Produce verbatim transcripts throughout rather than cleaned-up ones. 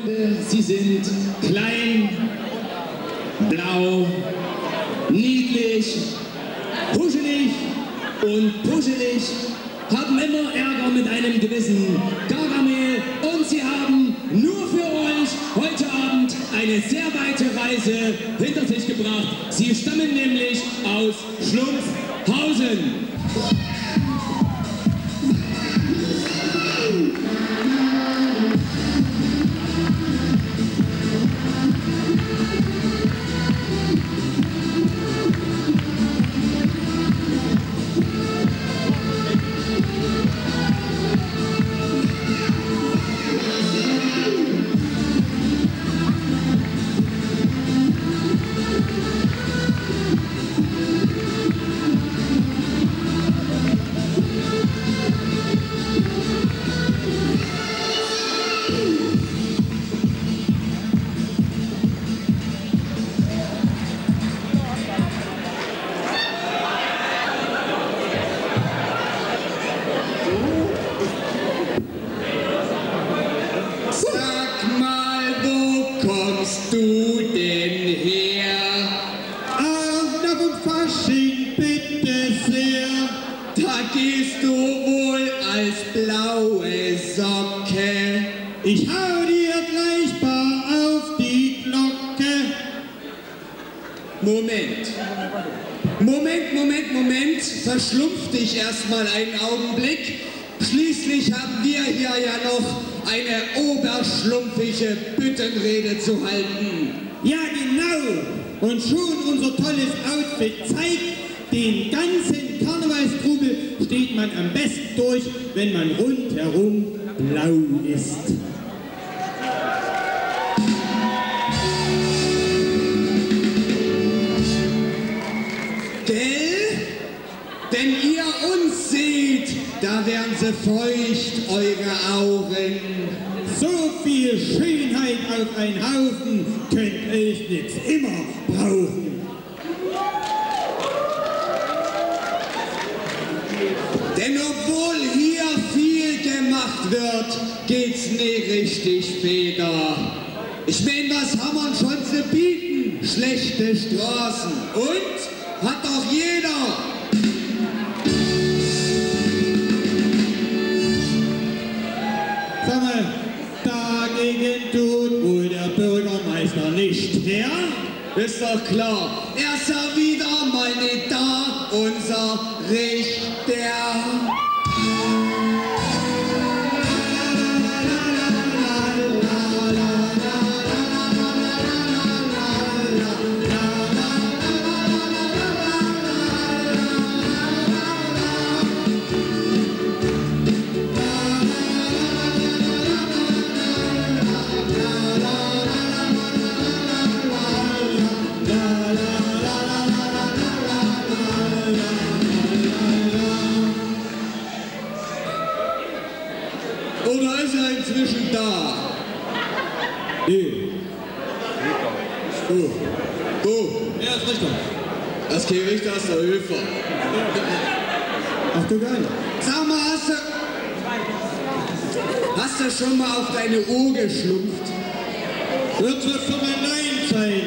Sie sind klein, blau, niedlich, kuschelig und puschelig, haben immer Ärger mit einem gewissen Gargamel und sie haben nur für euch heute Abend eine sehr weite Reise hinter sich gebracht. Sie stammen nämlich aus Schlumpfhausen. Ich hau dir gleich bar auf die Glocke. Moment. Moment, Moment, Moment. Verschlumpf dich erstmal einen Augenblick. Schließlich haben wir hier ja noch eine oberschlumpfige Büttenrede zu halten. Ja, genau. Und schon unser tolles Outfit zeigt, den ganzen Karnevalstrubel steht man am besten durch, wenn man rundherum blau ist. Gell? Wenn ihr uns seht, da werden sie feucht, eure Augen. So viel Schönheit auf einen Haufen könnt euch nichts immer brauchen. Denn obwohl hier viel gemacht wird, geht's nie richtig später. Ich mein, was haben wir schon zu bieten? Schlechte Straßen. Und? Hat doch jeder. Sag mal, dagegen tut wohl der Bürgermeister nicht her? Ist doch klar. Er ist ja wieder mal nicht da, unser Richter. Oder ist er inzwischen da? Nee. Du. Du. Er ist Richter. Das ist kein Richter, das ist der Höfer. Ach du geil. Sag mal, hast du... Hast du schon mal auf deine Uhr geschlumpft? Wird es für mein Nein sein?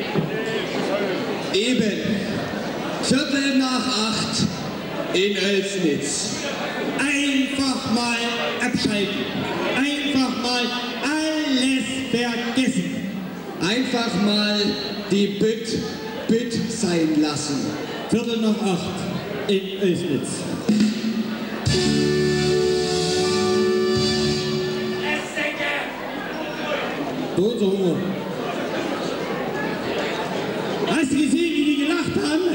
Eben. Viertel nach acht in Oelsnitz. Einfach mal abschalten. Einfach mal alles vergessen. Einfach mal die Bütt, Bütt sein lassen. Viertel nach acht in Oelsnitz. So, so Hunger. Hast du gesehen, wie die gelacht haben?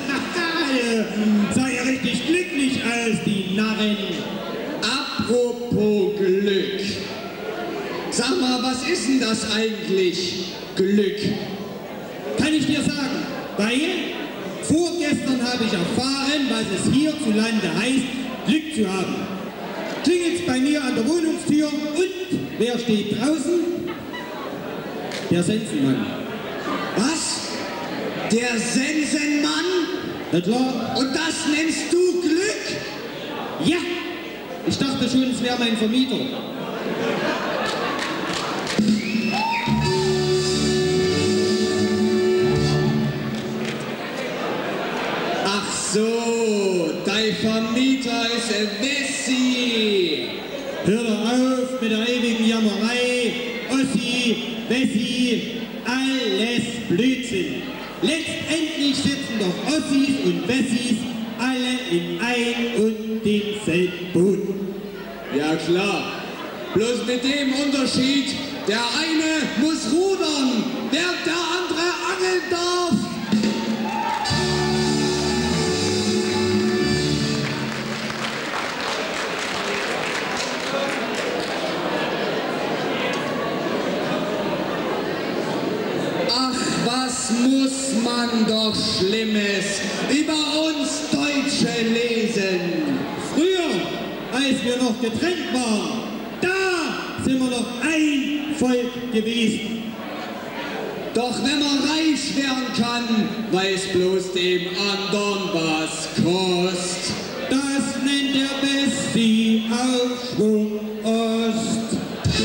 Sah ja richtig glücklich aus, die Narren. Apropos Glück. Sag mal, was ist denn das eigentlich, Glück? Kann ich dir sagen, weil vorgestern habe ich erfahren, was es hierzulande heißt, Glück zu haben. Klingelt's bei mir an der Wohnungstür und wer steht draußen? Der Sensenmann. Was? Der Sensenmann? Na klar. Und das nennst du Glück? Ja! Ich dachte schon, es wäre mein Vermieter. Ach so, dein Vermieter ist ein Wessi. Hör doch auf mit der ewigen Jammerei. Ossi, Wessi, alles Blödsinn. Letztendlich sitzen doch Ossis und Wessis alle in ein und demselben Boot. Ja klar, bloß mit dem Unterschied, der eine muss rudern, während der andere angeln darf. Was muss man doch Schlimmes über uns Deutsche lesen? Früher, als wir noch getrennt waren, da sind wir noch ein Volk gewesen. Doch wenn man reich werden kann, weiß bloß dem anderen was kostet. Das nennt der Wessi Aufschwung Ost.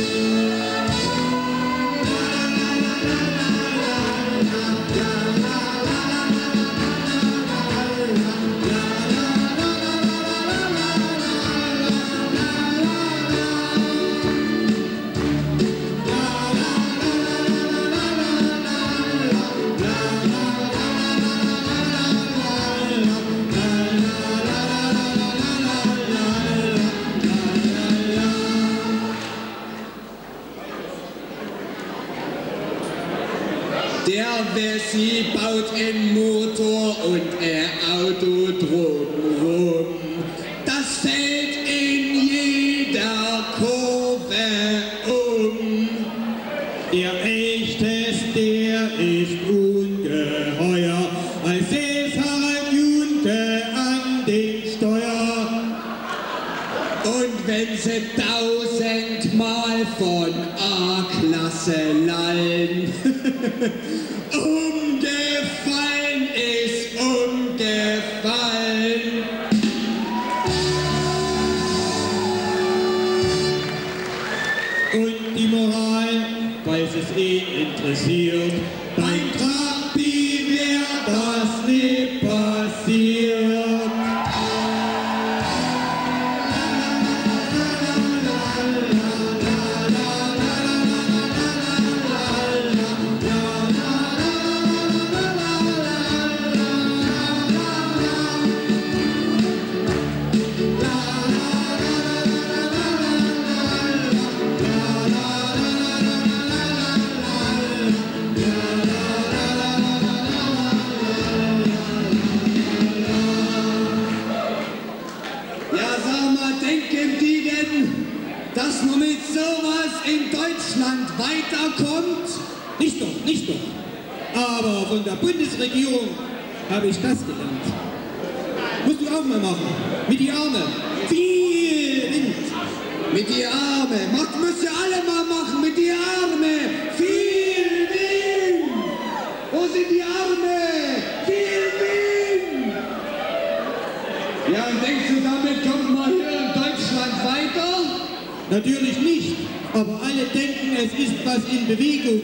Der Wessi baut einen Motor und ein Auto drumrum. Das fällt in jeder Kurve um. Der Echteste, der ist ungeheuer, als es Harald Junke an den Steuer. Und wenn sie tausendmal von A-Klasse lallen, umgefallen ist umgefallen. Und die Moral, weil es ihn interessiert, beim Trabi wär das nie passiert. Dass man mit sowas in Deutschland weiterkommt? Nicht doch, nicht doch. Aber von der Bundesregierung habe ich das gelernt. Musst du auch mal machen. Mit die Arme. Viel Wind. Mit die Arme. Macht müsst ihr alle mal machen. Mit die Arme. Viel Wind. Wo sind die Arme? Viel Wind. Ja, und denkst du, damit kommt man hier in Deutschland weiter? Natürlich nicht, aber alle denken, es ist was in Bewegung.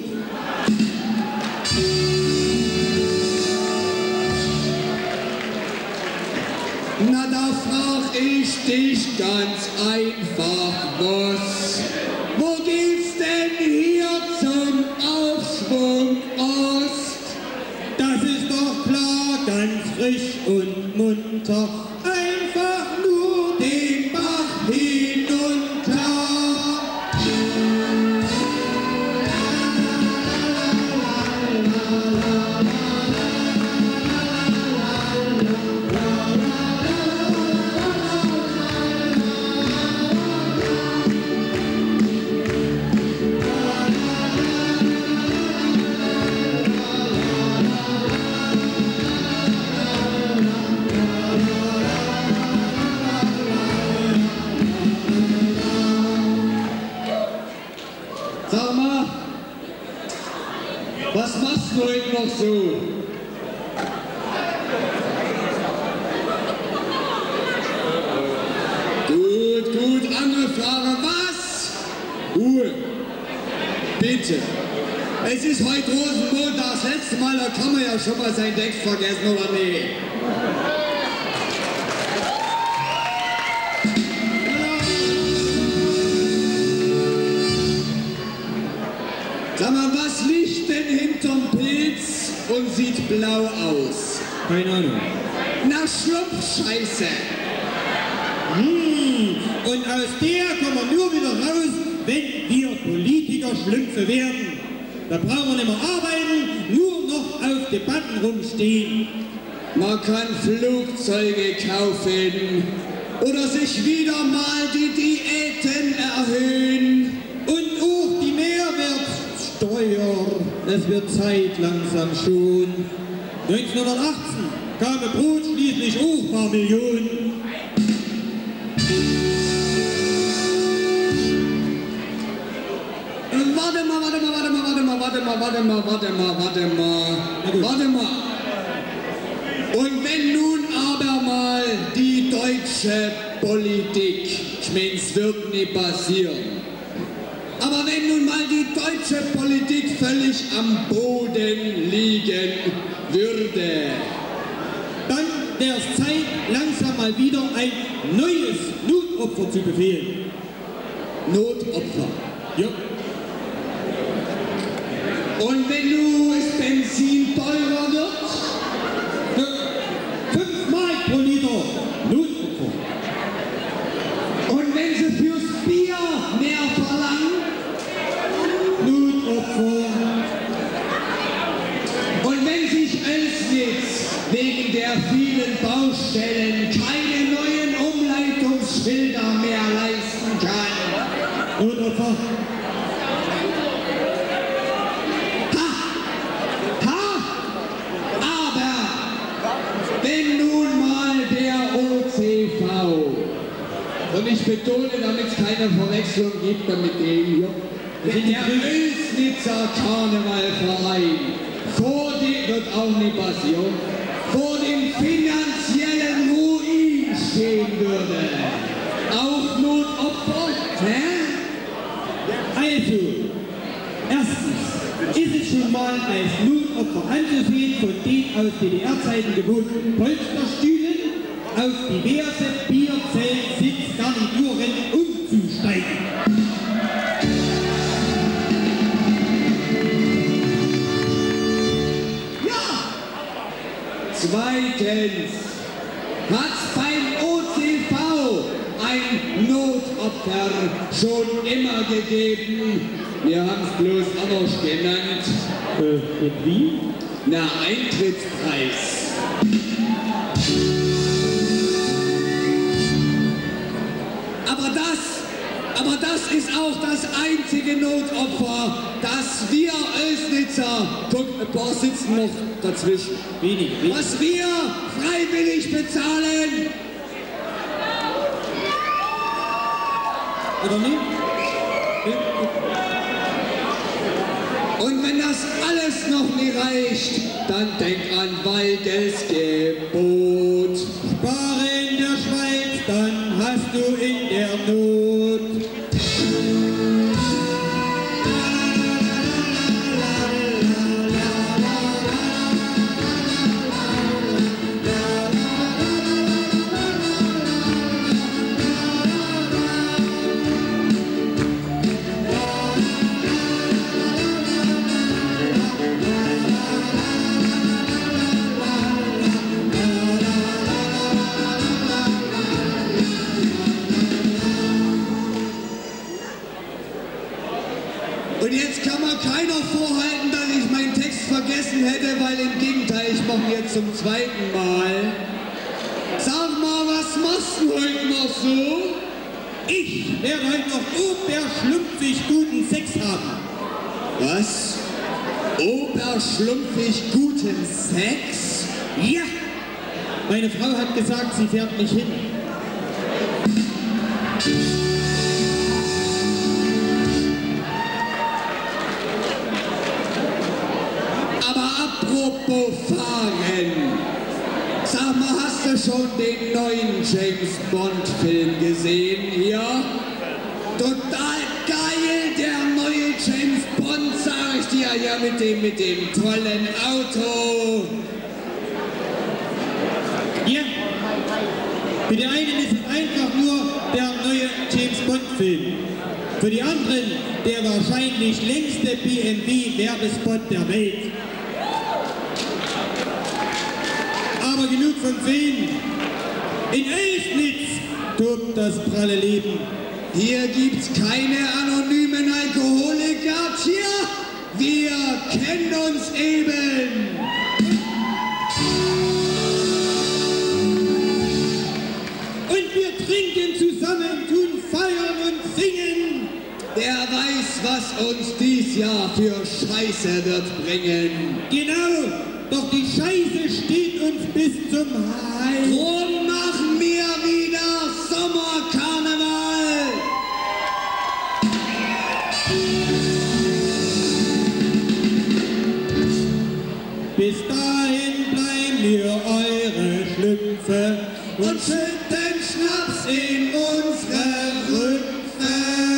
Na, da frag ich dich ganz einfach was. Wo geht's denn hier zum Aufschwung Ost? Das ist doch klar, ganz frisch und munter. Einfach nur den Bach hinunter. Sag mal, was machst du heute noch so? Gut, gut, andere Frage, was? Ruhe. Bitte. Es ist heute Rosenmontag, das letzte Mal, da kann man ja schon mal seinen Text vergessen, oder nee? Sag mal, was liegt denn hinterm Pilz und sieht blau aus? Keine Ahnung. Na, Schlumpfscheiße. Hm, und aus der kommen wir nur wieder raus, wenn wir Politiker Schlümpfe werden. Da brauchen wir nicht mehr arbeiten, nur noch auf Debatten rumstehen. Man kann Flugzeuge kaufen oder sich wieder mal die Diäten erhöhen. Und auch die Mehrwertsteuer. Es wird Zeit langsam schon. neunzehnhundertachtzehn kam Brot schließlich auch ein paar Millionen. Warte mal, warte mal, warte mal, warte mal, warte mal, warte mal, warte mal, warte mal, warte mal. Und wenn nun aber mal die deutsche Politik, ich meine, es wird nie passieren, aber wenn nun mal die deutsche Politik völlig am Boden liegen würde, dann wäre es Zeit, langsam mal wieder ein neues Notopfer zu befehlen. Notopfer. Ja. Und wenn nun das Benzin teurer wird? fünf Mark pro Liter Notopfer. Und wenn sie fürs Bier mehr verlangen? Notopfer. Und wenn sich Oelsnitz wegen der vielen Baustellen keine neuen Umleitungsschilder mehr leisten kann? Notopfer. Wenn nun mal der O C V, und ich betone, damit es keine Verwechslung gibt mit dem hier, der Oelsnitzer Karnevalverein vor dem, wird auch nicht passieren, vor dem finanziellen Ruin stehen würde. Auch Notopfer, hä? Also, erstens ist es schon mal als Notopfer anzusehen von den aus D D R-Zeiten gewohnten Polsterstühlen auf diverse Bierzelt-Sitzgarnituren umzusteigen. Ja! Zweitens hat es beim O C V ein Notopfer schon immer gegeben. Wir haben es bloß anders genannt. Äh, und wie? Na, Eintrittspreis. Aber das, aber das ist auch das einzige Notopfer, das wir Oelsnitzer, guck, ein paar sitzen noch dazwischen, Wenig, wenig. was wir freiwillig bezahlen. Oder nicht? Und wenn das alles noch nie reicht, dann denk an Waldes Gebot. Spare in der Schweiz, dann hast du in der Not. Und jetzt kann mir keiner vorhalten, dass ich meinen Text vergessen hätte, weil im Gegenteil, ich mache ihn jetzt zum zweiten Mal. Sag mal, was machst du heute noch so? Ich werde heute noch oberschlumpfig guten Sex haben. Was? Oberschlumpfig guten Sex? Ja! Meine Frau hat gesagt, sie fährt mich hin. Aber apropos fahren, sag mal, hast du schon den neuen James Bond Film gesehen hier? Total geil, der neue James Bond hier, ja mit dem, mit dem tollen Auto. Ja, für die einen ist es einfach nur der neue James Bond Film. Für die anderen der wahrscheinlich längste B M W-Werbespot der Welt. Aber genug vom Film. In Elsnitz tobt das pralle Leben. Hier gibt's keine anonymen Alkoholiker, tja, wir kennen uns eben. Und wir trinken zusammen, tun feiern und singen. Wer weiß, was uns dies Jahr für Scheiße wird bringen. Genau, doch die Scheiße steht uns bis zum Hals. Drum machen wir wieder Sommerkarneval. Bis dahin bleiben mir eure Schlümpfe Und schütten Schnaps in unsere Rümpfe.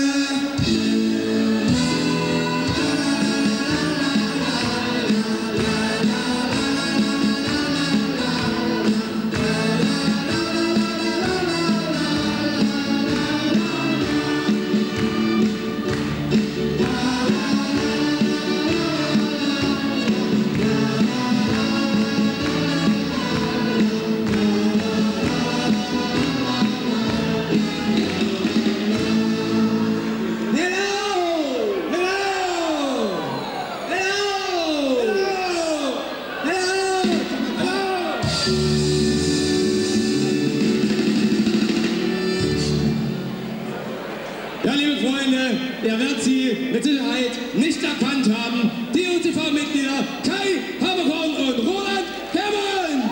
Ja, liebe Freunde, ihr werdet sie mit Sicherheit nicht erkannt haben. Die U T V-Mitglieder Kai Haberkorn und Roland Herrmann.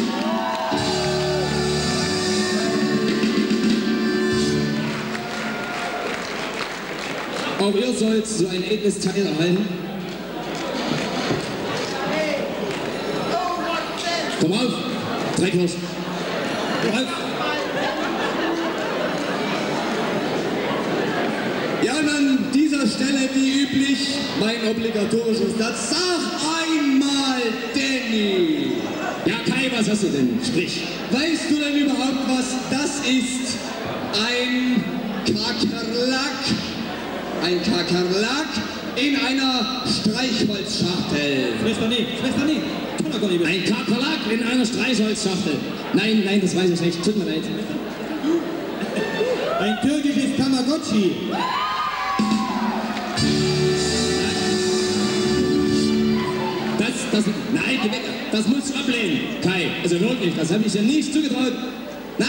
Auch ihr sollt so ein edles Teil erhalten. Komm auf, Dreckhirsch. Komm auf. Ja, und an dieser Stelle wie üblich mein obligatorisches Satz. Sag einmal, Danny. Ja, Kai, was hast du denn? Sprich. Weißt du denn überhaupt, was das ist? Ein Kakerlak. Ein Kakerlak in einer Streichholzschachtel. Schwester, nee, Schwester, nee. Kann doch gar nicht mehr. Ein Kakerlak in einer Streichholzschachtel. Nein, nein, das weiß ich nicht. Tut mir leid. Ein türkisches Tamagotchi. Das, das, nein, geh weg. Das musst du ablehnen, Kai. Also wirklich, das habe ich dir nicht zugetraut. Nein!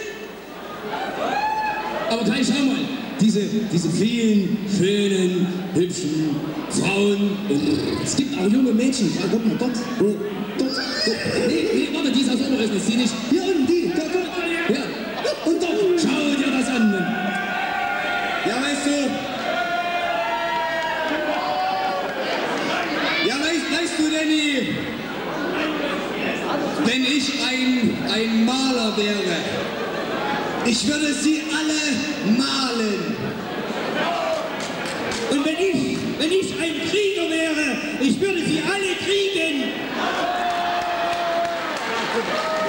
Aber Kai, schau mal. Diese, diese vielen, schönen, hübschen Frauen. Und es gibt auch junge Mädchen. Ja, guck mal, dort. Oh, dort. dort. Nee, nee, warte, die ist aus Oberösten. Ist die nicht? Hier unten, die. Dort, dort. Ja. Und dort. Schau dir das an. Ja, weißt du. Ja, weißt, weißt du, Danny, wenn ich ein, ein Maler wäre, ich würde sie alle malen. Und wenn ich, wenn ich ein Krieger wäre, ich würde sie alle kriegen.